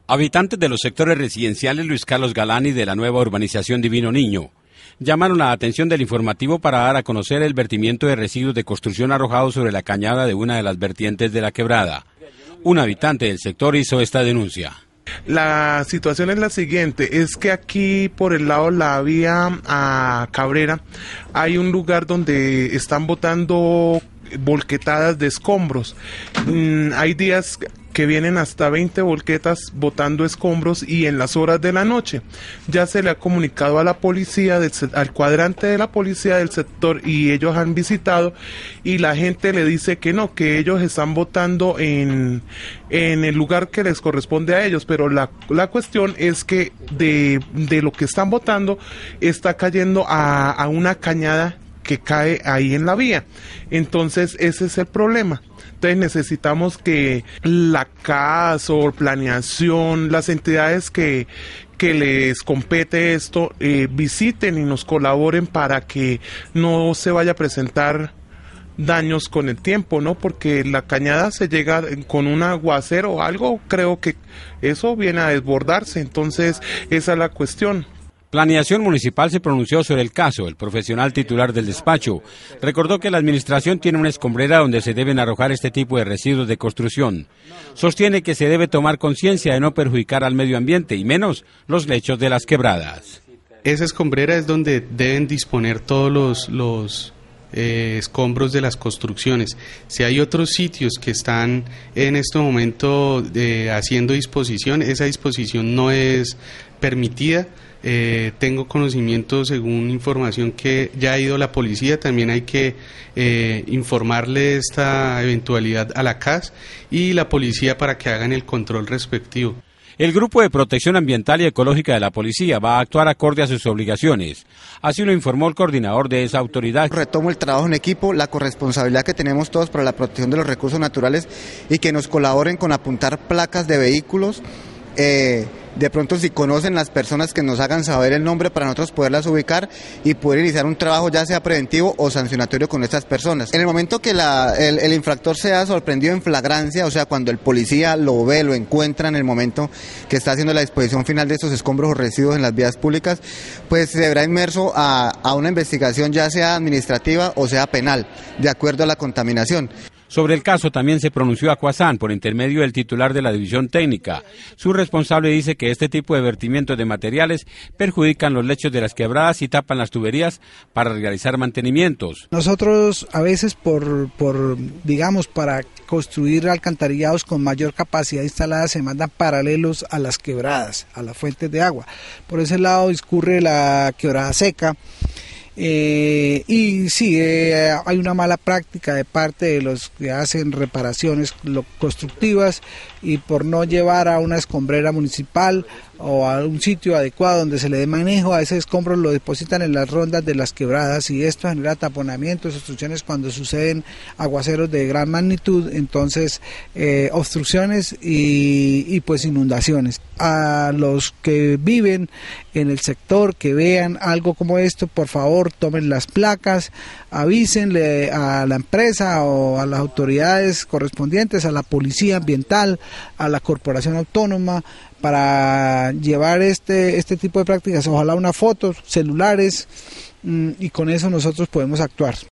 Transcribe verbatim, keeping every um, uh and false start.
Habitantes de los sectores residenciales Luis Carlos Galán y de la nueva urbanización Divino Niño llamaron la atención del informativo para dar a conocer el vertimiento de residuos de construcción arrojados sobre la cañada de una de las vertientes de la quebrada. Un habitante del sector hizo esta denuncia. La situación es la siguiente, es que aquí por el lado de la vía a Cabrera hay un lugar donde están botando volquetadas de escombros. Mm, hay días que vienen hasta veinte volquetas botando escombros y en las horas de la noche. Ya se le ha comunicado a la policía, del, al cuadrante de la policía del sector, y ellos han visitado y la gente le dice que no, que ellos están botando en, en el lugar que les corresponde a ellos, pero la, la cuestión es que de, de lo que están botando está cayendo a, a una cañada que cae ahí en la vía. Entonces ese es el problema. Entonces necesitamos que la C A S o Planeación, las entidades que, que les compete esto, eh, visiten y nos colaboren para que no se vaya a presentar daños con el tiempo, ¿no? Porque la cañada se llega con un aguacero o algo, creo que eso viene a desbordarse. Entonces esa es la cuestión. Planeación Municipal se pronunció sobre el caso. El profesional titular del despacho recordó que la administración tiene una escombrera donde se deben arrojar este tipo de residuos de construcción. Sostiene que se debe tomar conciencia de no perjudicar al medio ambiente y menos los lechos de las quebradas. Esa escombrera es donde deben disponer todos los, los eh, escombros de las construcciones. Si hay otros sitios que están en este momento eh, haciendo disposición, esa disposición no es permitida. Eh, tengo conocimiento, según información que ya ha ido la policía, también hay que eh, informarle esta eventualidad a la C A S y la policía para que hagan el control respectivo. El Grupo de Protección Ambiental y Ecológica de la Policía va a actuar acorde a sus obligaciones. Así lo informó el coordinador de esa autoridad. Retomo el trabajo en equipo, la corresponsabilidad que tenemos todos para la protección de los recursos naturales y que nos colaboren con apuntar placas de vehículos. Eh, de pronto, si conocen las personas, que nos hagan saber el nombre para nosotros poderlas ubicar y poder iniciar un trabajo ya sea preventivo o sancionatorio con estas personas. En el momento que la, el, el infractor sea sorprendido en flagrancia, o sea, cuando el policía lo ve, lo encuentra en el momento que está haciendo la disposición final de estos escombros o residuos en las vías públicas, pues se verá inmerso a, a una investigación ya sea administrativa o sea penal, de acuerdo a la contaminación. Sobre el caso también se pronunció Acuasán por intermedio del titular de la División Técnica. Su responsable dice que este tipo de vertimientos de materiales perjudican los lechos de las quebradas y tapan las tuberías para realizar mantenimientos. Nosotros a veces por, por digamos, para construir alcantarillados con mayor capacidad instalada se mandan paralelos a las quebradas, a las fuentes de agua. Por ese lado discurre la quebrada seca. Eh, y sí, eh, hay una mala práctica de parte de los que hacen reparaciones constructivas y por no llevar a una escombrera municipal o a un sitio adecuado donde se le dé manejo a ese escombro, lo depositan en las rondas de las quebradas y esto genera taponamientos, obstrucciones cuando suceden aguaceros de gran magnitud, entonces eh, obstrucciones y, y pues inundaciones. A los que viven en el sector, que vean algo como esto, por favor tomen las placas, avísenle a la empresa o a las autoridades correspondientes, a la policía ambiental, a la corporación autónoma, para llevar este, este tipo de prácticas, ojalá una foto, celulares, y con eso nosotros podemos actuar.